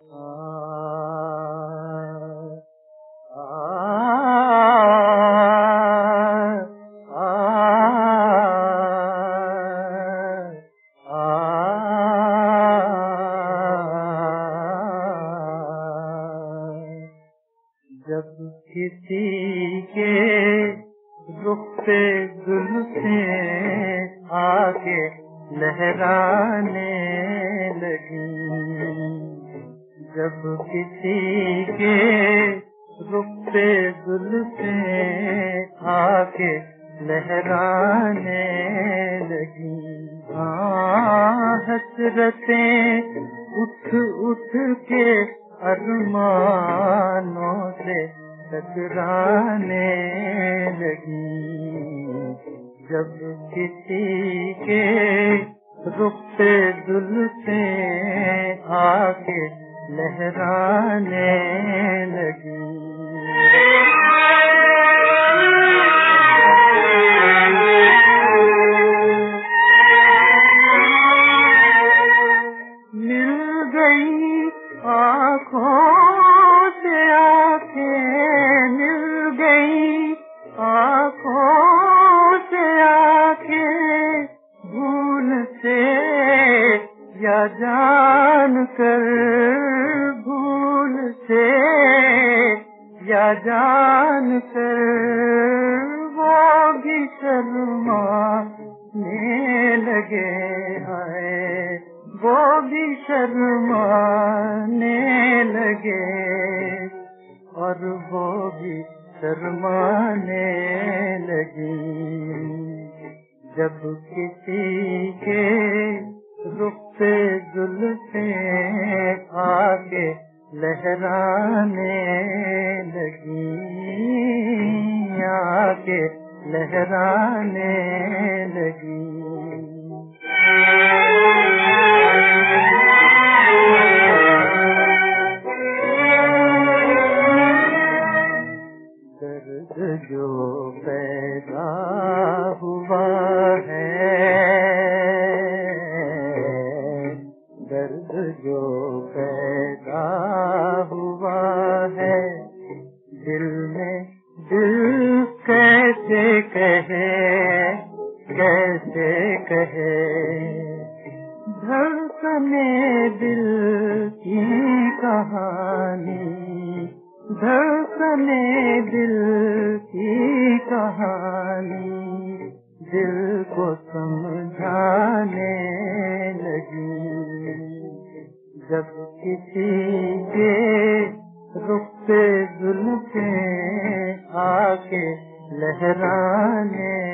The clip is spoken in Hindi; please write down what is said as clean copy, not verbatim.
जब किसी के रुख पे जुल्फ़ें आके लहराने लगी, जब किसी के रुख पे जुल्फ़ें आके लहराने लगी, हसरतें उठ उठ के अरमानों से टकराने लगी, जब किसी के रुख पे जुल्फ़ें आके लहराने लगी। मिल गई आँखों से आँखें, मिल गई आँखों से आँखें, भूल से या जान कर, भूल से या जान कर, वो भी शर्माने लगे हैं, वो भी शर्माने लगे, और वो भी शर्माने लगी, जब किसी के रुख पे जुल्फ़ें आके लहराने लगी, आके लहराने लगी। दर्द जो पैदा हुआ है, दर्द जो पैदा हुआ है, दिल में दिल कैसे कहे, कैसे कहे, धड़कने दिल की कहानी, धड़कने दिल की कहानी, दिल को समझाने लगी, जब किसी के रुख पे जुल्फ़ें आके लहराने